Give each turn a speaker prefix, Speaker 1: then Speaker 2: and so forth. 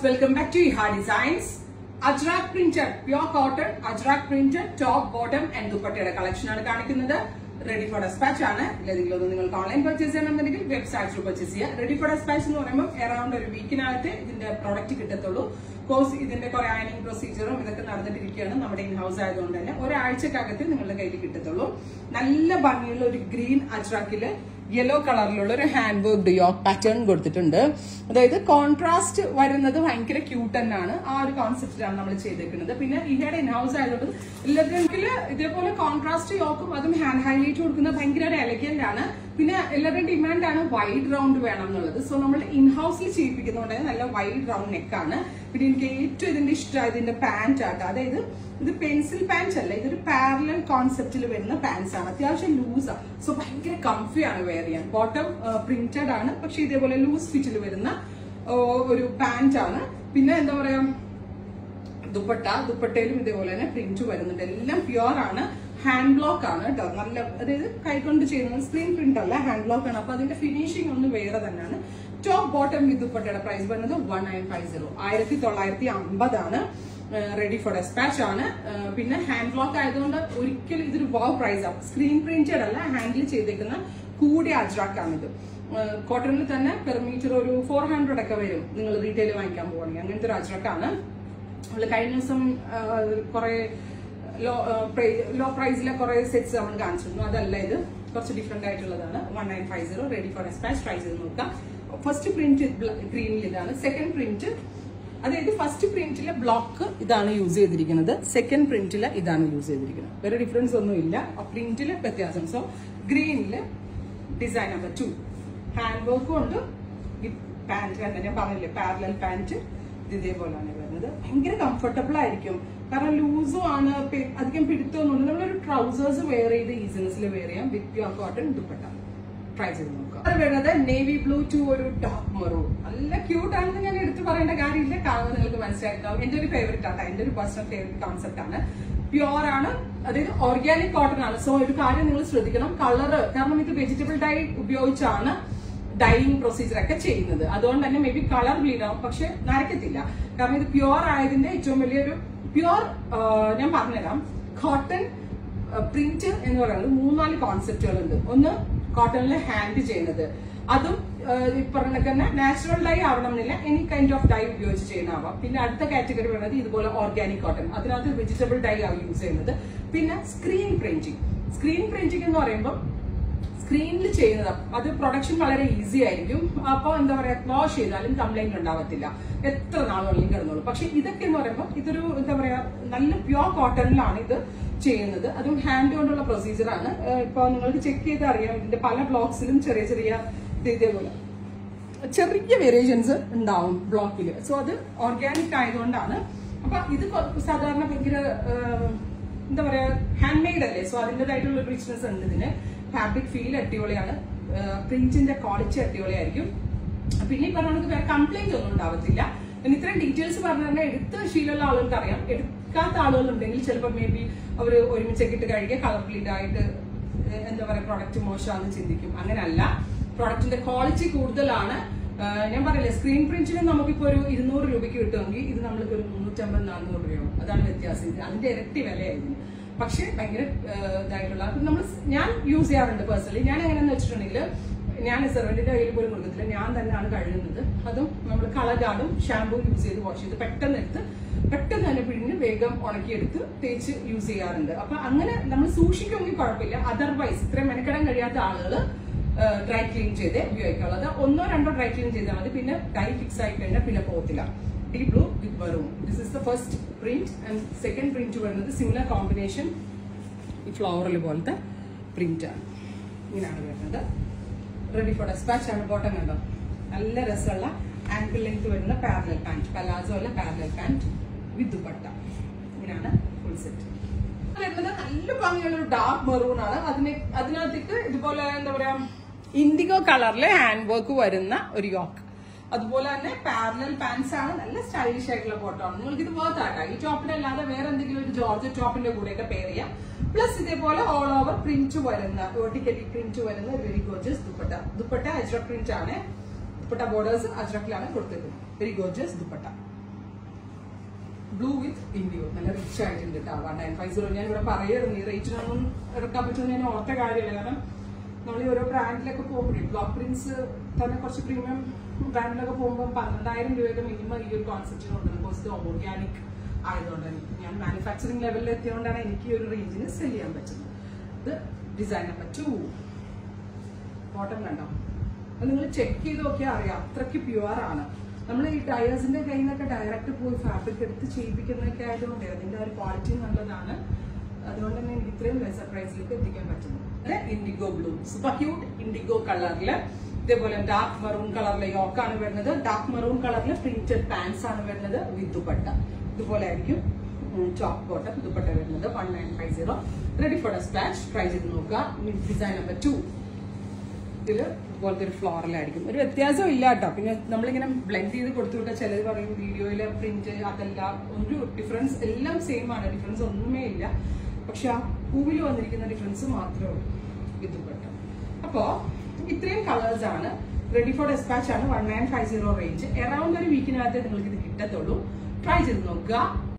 Speaker 1: welcome back to Iha Designs. Ajrak printed, pure cotton, Ajrak printed, top, bottom and dupatta collection ആണ് കാണിക്കുന്നത്. Ready for dispatch ആണ്. ഇതിലൊന്നും നിങ്ങൾക്ക് online purchase ചെയ്യണമെന്നുണ്ടെങ്കിൽ വെബ്സൈറ്റിൽ പർച്ചേസ് ചെയ്യാം. Ready for dispatch എന്ന് പറയുമ്പോൾ അറൌണ്ട് ഒരു വീക്കിനകത്ത് ഇതിന്റെ പ്രോഡക്റ്റ് കിട്ടത്തുള്ളൂ. കോഴ്സ് ഇതിന്റെ കുറെ അയണിംഗ് പ്രൊസീജിയറും ഇതൊക്കെ നടന്നിട്ടിരിക്കുകയാണ്. നമ്മുടെ ഇൻ ഹൗസ് ആയതുകൊണ്ട് തന്നെ ഒരാഴ്ചക്കകത്ത് നിങ്ങളുടെ കയ്യിൽ കിട്ടത്തുള്ളൂ. നല്ല ഭംഗിയുള്ള ഒരു ഗ്രീൻ അജ്രാക്കില് യെല്ലോ കളറിലുള്ള ഒരു ഹാൻഡ് വർക്ക് യോക്ക് പാറ്റേൺ കൊടുത്തിട്ടുണ്ട്. അതായത് കോൺട്രാസ്റ്റ് വരുന്നത് ഭയങ്കര ക്യൂട്ട് തന്നെയാണ്. ആ ഒരു കോൺസെപ്റ്റിലാണ് നമ്മൾ ചെയ്തേക്കുന്നത്. പിന്നെ ഇഹയുടെ ഇൻ ഹൗസ് ആയതുകൊണ്ട് എല്ലാത്തിലും ഇതേപോലെ കോൺട്രാസ്റ്റ് യോക്കും അതും ഹാൻഡ് ഹൈലൈറ്റ് കൊടുക്കുന്നത് ഭയങ്കര ഒരു എലഗന്റ് ആണ്. പിന്നെ എല്ലാവരുടെയും ഡിമാൻഡ് ആണ് വൈഡ് റൗണ്ട് വേണം എന്നുള്ളത്. സോ നമ്മൾ ഇൻ ഹൗസിൽ ചെയ്യിപ്പിക്കുന്നതുകൊണ്ട് നല്ല വൈഡ് റൗണ്ട് നെക്കാണ്. പിന്നെ എനിക്ക് ഏറ്റവും ഇതിന്റെ ഇഷ്ടം ഇതിന്റെ പാന്റ് ആട്ടോ. അതായത് ഇത് പെൻസിൽ പാന്റ് അല്ല, ഇതൊരു പാരലൽ കോൺസെപ്റ്റിൽ വരുന്ന പാന്റ്സ് ആണ്. അത്യാവശ്യം ലൂസാണ്. സോ ഭയങ്കര കംഫിയാണ് വെയർ ചെയ്യാൻ. ബോട്ടം പ്രിന്റഡ് ആണ്, പക്ഷെ ഇതേപോലെ ലൂസ് ഫിറ്റിൽ വരുന്ന ഒരു പാന്റ് ആണ്. പിന്നെ എന്താ പറയാ, ദുപ്പട്ടയിലും ഇതേപോലെ തന്നെ പ്രിന്റ് വരുന്നുണ്ട്. എല്ലാം പ്യുവർ ആണ്. ഹാൻഡ് ബ്ലോക്ക് ആണ് കേട്ടോ. നല്ല, അതായത് കൈകൊണ്ട് ചെയ്യുന്നത് സ്ക്രീൻ പ്രിന്റ് അല്ല, ഹാൻഡ് ബ്ലോക്ക് ആണ്. അപ്പൊ അതിന്റെ ഫിനിഷിംഗ് ഒന്ന് വേറെ തന്നെയാണ്. ടോപ്പ് ബോട്ടം വിത്ത് ദുപ്പട്ടയുടെ പ്രൈസ് വരുന്നത് 1950, 1950 ആണ്. റെഡി ഫോർ ഡെസ്പാച്ച് ആണ്. പിന്നെ ഹാൻഡ് ബ്ലോക്ക് ആയതുകൊണ്ട് ഒരിക്കലും ഇതൊരു വാവ് പ്രൈസ് ആണ്. സ്ക്രീൻ പ്രിന്റഡ് അല്ല, ഹാൻഡിൽ ചെയ്തേക്കുന്ന കൂടിയ അജ്രാക്ക് ആണ് ഇത്. കോട്ടണിൽ തന്നെ പെർ മീറ്റർ ഒരു 400 ഒക്കെ വരും നിങ്ങൾ റീറ്റെയിൽ വാങ്ങിക്കാൻ പോകണമെങ്കിൽ. അങ്ങനത്തെ ഒരു അജ്രാക്കാണ്. നമ്മള് കഴിഞ്ഞ ദിവസം കുറെ ലോ പ്രൈസിലെ കുറെ സെറ്റ്സ് നമ്മൾ കാണിച്ചിരുന്നു. അതല്ല, ഇത് കുറച്ച് ഡിഫറെന്റ് ആയിട്ടുള്ളതാണ്. 1950 റെഡി ഫോർ ഡെസ്പാച്ച്. ട്രൈ ചെയ്ത് നോക്കാം. ഫസ്റ്റ് പ്രിന്റ് ഗ്രീനിൽ ഇതാണ്. സെക്കൻഡ് പ്രിന്റ്, അതായത് ഫസ്റ്റ് പ്രിന്റിലെ ബ്ലോക്ക് ഇതാണ് യൂസ് ചെയ്തിരിക്കുന്നത്. സെക്കൻഡ് പ്രിന്റില് ഇതാണ് യൂസ് ചെയ്തിരിക്കുന്നത്. വേറെ ഡിഫറൻസ് ഒന്നും ഇല്ല. പ്രിന്റില് വ്യത്യാസം. സോ ഗ്രീനില് ഡിസൈൻ നമ്പർ 2 ഹാൻഡ് വർക്കും ഉണ്ട്. പാന്റ് തന്നെ ഞാൻ പറഞ്ഞില്ലേ, പാരലൽ പാന്റ് ഇതേപോലെയാണ് വരുന്നത്. ഭയങ്കര കംഫർട്ടബിൾ ആയിരിക്കും. കാരണം ലൂസും ആണ്, അധികം പിടുത്തൊന്നുമില്ല. നമ്മളൊരു ട്രൗസേഴ്സ് വെയർ ചെയ്ത് ഈസിനെസ്സിൽ വെയർ ചെയ്യാം with pure cotton dupatta. Try ചെയ്ത് നോക്കാം. അത് വരുന്നത് നേവി ബ്ലൂ ടു ഒരു ഡാർക്ക് മെറൂൺ. നല്ല ക്യൂട്ട് ആണെന്ന് ഞാൻ എടുത്ത് പറയേണ്ട കാര്യമില്ല. കാണുന്നത് നിങ്ങൾക്ക് മനസ്സിലായിട്ടുണ്ടാവും. എന്റെ ഒരു ഫേവറേറ്റ് ആണ്, എന്റെ ഒരു പേഴ്സണൽ ഫേവറേറ്റ് കോൺസെപ്റ്റ് ആണ്. പ്യുവർ ആണ്, അതായത് ഓർഗാനിക് കോട്ടൺ ആണ്. സോ ഒരു കാര്യം നിങ്ങൾ ശ്രദ്ധിക്കണം, കളറ്. കാരണം ഇത് വെജിറ്റബിൾ ഡൈ ഉപയോഗിച്ചാണ് ഡൈയിങ് പ്രൊസീജിയർ ഒക്കെ ചെയ്യുന്നത്. അതുകൊണ്ട് തന്നെ മേ ബി കളർ ബ്ലീഡ് ആവും, പക്ഷെ നരക്കത്തില്ല. കാരണം ഇത് പ്യുവർ ആയതിന്റെ ഏറ്റവും വലിയൊരു പ്യുവർ ഞാൻ പറഞ്ഞുതരാം. കോട്ടൺ പ്രിന്റ് എന്ന് പറയുന്നത് 3-4 കോൺസെപ്റ്റുകളുണ്ട്. ഒന്ന് കോട്ടണിൽ ഹാൻഡ് ചെയ്യുന്നത്, അതും ഈ പറഞ്ഞ തന്നെ നാച്ചുറൽ ഡൈ ആവണമെന്നില്ല, എനി കൈൻഡ് ഓഫ് ഡൈ ഉപയോഗിച്ച് ചെയ്യുന്നതാവാം. പിന്നെ അടുത്ത കാറ്റഗറി പറയുന്നത് ഇതുപോലെ ഓർഗാനിക് കോട്ടൺ, അതിനകത്ത് വെജിറ്റബിൾ ഡൈ ആണ് യൂസ് ചെയ്യുന്നത്. പിന്നെ സ്ക്രീൻ പ്രിന്റിംഗ്. സ്ക്രീൻ പ്രിന്റിംഗ് എന്ന് പറയുമ്പോൾ സ്ക്രീനിൽ ചെയ്യുന്നത്, അത് പ്രൊഡക്ഷൻ വളരെ ഈസി ആയിരിക്കും. അപ്പൊ എന്താ പറയാ, വാഷ് ചെയ്താലും കംപ്ലൈന്റ് ഉണ്ടാവത്തില്ല, എത്ര നാൾ വേണമെങ്കിലും കിടന്നോളൂ. പക്ഷെ ഇതൊക്കെ എന്ന് പറയുമ്പോൾ ഇതൊരു എന്താ പറയാ, നല്ല പ്യുവർ കോട്ടണിലാണ് ഇത് ചെയ്യുന്നത്. അതും ഹാൻഡ് കൊണ്ടുള്ള പ്രൊസീജിയർ ആണ്. ഇപ്പൊ നിങ്ങൾക്ക് ചെക്ക് ചെയ്ത് അറിയാം, ഇതിന്റെ പല ബ്ലോക്സിലും ചെറിയ ചെറിയ ഇതേപോലെ ചെറിയ വേരിയേഷൻസ് ഉണ്ടാവും ബ്ലോക്കില്. സോ അത് ഓർഗാനിക് ആയതുകൊണ്ടാണ്. അപ്പൊ ഇത് സാധാരണ ഭയങ്കര എന്താ പറയാ, ഹാൻഡ് മെയ്ഡ് അല്ലേ. സോ അതിൻ്റെതായിട്ടുള്ള റിച്ച്നെസ് ഉണ്ട് ഇതിന്. ഫാബ്രിക് ഫീൽ അടിപൊളിയാണ്. പ്രിന്റിന്റെ ക്വാളിറ്റി അടിപൊളിയായിരിക്കും. പിന്നെ ഈ പറഞ്ഞ വേറെ കംപ്ലൈന്റ് ഒന്നും ഉണ്ടാവത്തില്ല. പിന്നെ ഇത്രയും ഡീറ്റെയിൽസ് പറഞ്ഞു തന്നെ എടുത്ത് ശീലമുള്ള ആളുകൾക്ക് അറിയാം. എടുക്കാത്ത ആളുകളുണ്ടെങ്കിൽ ചിലപ്പോൾ മേ ബി അവർ ഒരുമിച്ചൊക്കെ ഇട്ട് കഴിക്കുക കളർ ബ്ലീഡ് ആയിട്ട് എന്താ പറയാ, പ്രൊഡക്റ്റ് മോശമാണെന്ന് ചിന്തിക്കും. അങ്ങനെയല്ല, പ്രൊഡക്റ്റിന്റെ ക്വാളിറ്റി കൂടുതലാണ്. ഞാൻ പറയില്ലേ, സ്ക്രീൻ പ്രിന്റിന് നമുക്കിപ്പോ ഒരു 200 രൂപയ്ക്ക് കിട്ടുമെങ്കിൽ ഇത് നമ്മൾക്ക് ഒരു 350-400 രൂപയാവും. അതാണ് വ്യത്യാസം. അതിന്റെ ഇരട്ടി വിലയായിരുന്നു. പക്ഷെ ഭയങ്കര ഇതായിട്ടുള്ള ഞാൻ യൂസ് ചെയ്യാറുണ്ട് പേഴ്സണലി. ഞാൻ എങ്ങനെയാന്ന് വെച്ചിട്ടുണ്ടെങ്കിൽ, ഞാൻ സെർവന്റിന്റെ കയ്യിൽ പോലും കൊടുക്കത്തില്ല, ഞാൻ തന്നെയാണ് കഴുകുന്നത്. അതും നമ്മൾ കളർ ഗാർഡും ഷാമ്പൂ യൂസ് ചെയ്ത് വാഷ് ചെയ്ത് പെട്ടെന്ന് തന്നെ പിഴിഞ്ഞ് വേഗം ഉണക്കിയെടുത്ത് തേച്ച് യൂസ് ചെയ്യാറുണ്ട്. അപ്പൊ അങ്ങനെ നമ്മൾ സൂക്ഷിക്കുമെങ്കിൽ കുഴപ്പമില്ല. അതർവൈസ് ഇത്രയും മെനക്കെടാൻ കഴിയാത്ത ആളുകൾ ഡ്രൈ ക്ലീൻ ചെയ്ത് ഉപയോഗിക്കാനുള്ളത് 1-2 ഡ്രൈ ക്ലീൻ ചെയ്താൽ മതി. പിന്നെ ഡൈ ഫിക്സ് ആയി കഴിഞ്ഞാൽ പിന്നെ പോകത്തില്ല. Deep blue with maroon. This is the first print. And second print വരുന്നത് സിമിലർ കോമ്പിനേഷൻ, ഈ ഫ്ലവറൽ പോലത്തെ പ്രിന്റ് ആണ്. ഇങ്ങനെയാണ് വരുന്നത്. റെഡി ഫോർ ഡെസ്പാച്ച് ആണ്. ബോട്ടം കണ്ടോ, നല്ല രസമുള്ള ആങ്കിൾ ലെങ്ത് വരുന്ന പാരലൽ പാന്റ്, പലാസോ അല്ല പാരലൽ പാന്റ് വിത്ത് ദുപ്പട്ട. ഇങ്ങനെയാണ് ഫുൾ സെറ്റ് വരുന്നത്. നല്ല ഭംഗിയുള്ള ഒരു ഡാർക്ക് മെറൂൺ ആണ്. അതിനകത്തേക്ക് ഇതുപോലെ എന്താ പറയാ, ഇൻഡിഗോ കളറിലെ ഹാൻഡ് വർക്ക് വരുന്ന ഒരു യോക്ക്. അതുപോലെ തന്നെ പാരലൽ പാൻസ് ആണ്. നല്ല സ്റ്റൈലിഷ് ആയിട്ടുള്ള ബോട്ടമാണ്. നിങ്ങൾക്ക് ഇത് വർത്ത് ആക്കാം. ഈ ടോപ്പിനല്ലാതെ വേറെ എന്തെങ്കിലും ഒരു ജോർജ് ടോപ്പിന്റെ കൂടെയൊക്കെ പെയർ ചെയ്യാം. പ്ലസ് ഇതേപോലെ ഓൾ ഓവർ പ്രിന്റ് വരുന്ന, വെർട്ടിക്കലി പ്രിന്റ് വരുന്ന ഒരു very gorgeous dupatta. Dupatta Ajrakh print ആണ്. ദുപ്പട്ട ബോർഡേഴ്സ് അജ്രക്കിലാണ് കൊടുത്തിരിക്കുന്നത്. Very gorgeous dupatta. Blue with indigo. നല്ല റിച്ച് ആയിട്ടുണ്ട് കേട്ടോ. 1950 ഞാൻ ഇവിടെ പറയുന്നു, ഈ റേറ്റിനൊന്നും ഇറക്കാൻ പറ്റുമെന്ന് ഞാൻ ഓർത്ത കാര്യമില്ല. കാരണം നമ്മൾ ഈ ഓരോ ബ്രാൻഡിലൊക്കെ പോകുമ്പോഴേ ബ്ലോക്ക് പ്രിന്റ്സ് തന്നെ കുറച്ച് പ്രീമിയം ബ്രാൻഡിലൊക്കെ പോകുമ്പോൾ 12,000 രൂപയൊക്കെ മിനിമം ഈ ഒരു കോൺസെപ്റ്റിനുണ്ട്. ബിക്കോസ് ഇത് ഓർഗാനിക് ആയതുകൊണ്ട് ഞാൻ മാനുഫാക്ചറിങ് ലെവലിൽ എത്തിയതുകൊണ്ടാണ് എനിക്ക് ഈ ഒരു റേഞ്ചിന് സെൽ ചെയ്യാൻ പറ്റുന്നത്. ഇത് ഡിസൈൻ നമ്പർ 2. ബോട്ടം കണ്ടോ, അത് നിങ്ങൾ ചെക്ക് ചെയ്ത് നോക്കിയാൽ അറിയാം, അത്രയ്ക്ക് പ്യുവർ ആണ്. നമ്മൾ ഈ ടയേഴ്സിന്റെ കയ്യിൽ നിന്നൊക്കെ ഡയറക്റ്റ് പോയി ഫാബ്രിക് എടുത്ത് ചെയ്യിപ്പിക്കുന്നതൊക്കെ ആയതുകൊണ്ട് അതിന്റെ ഒരു ക്വാളിറ്റി നല്ലതാണ്. അതുകൊണ്ട് തന്നെ എനിക്ക് ഇത്രയും ലെസർ പ്രൈസിലേക്ക് എത്തിക്കാൻ പറ്റുന്നു. Indigo blue, super cute indigo കളറില്, ഇതേപോലെ ഡാർക്ക് മെറൂൺ കളറിലെ യോക്കാണ് വരുന്നത്. ഡാർക്ക് മെറൂൺ കളറിൽ പ്രിന്റഡ് പാൻസ് ആണ് വരുന്നത് വിത്ത് ദുപ്പട്ട. ഇതുപോലെ ആയിരിക്കും ടോപ്പ് ബോട്ടം ദുപ്പട്ട വരുന്നത്. 1950. Ready for dispatch. ട്രൈ ചെയ്ത് നോക്കുക. Design number 2. ഇതില് ഇതുപോലത്തെ ഒരു ഫ്ലോറലായിരിക്കും. ഒരു വ്യത്യാസം ഇല്ല കേട്ടോ. പിന്നെ നമ്മളിങ്ങനെ ബ്ലെൻഡ് ചെയ്ത് കൊടുത്തു വിട്ടാൽ ചിലർ പറയും വീഡിയോയിലെ പ്രിന്റ് അതെല്ലാം ഒരു ഡിഫറൻസ്, എല്ലാം സെയിം ആണ്, ഡിഫറൻസ് ഒന്നുമേ ഇല്ല. പക്ഷെ ആ പൂവിൽ വന്നിരിക്കുന്ന ഡിഫറൻസ് മാത്രമേ ഉള്ളൂ ഇതുപെട്ട. അപ്പോ ഇത്രയും കളേഴ്സ് ആണ്. റെഡി ഫോർ ഡെസ്പാച്ച് ആണ്. 1950 റേഞ്ച്. അറൌണ്ട് ഒരു വീക്കിനകത്ത് നിങ്ങൾക്ക് ഇത് കിട്ടത്തുള്ളൂ. ട്രൈ ചെയ്ത് നോക്കുക.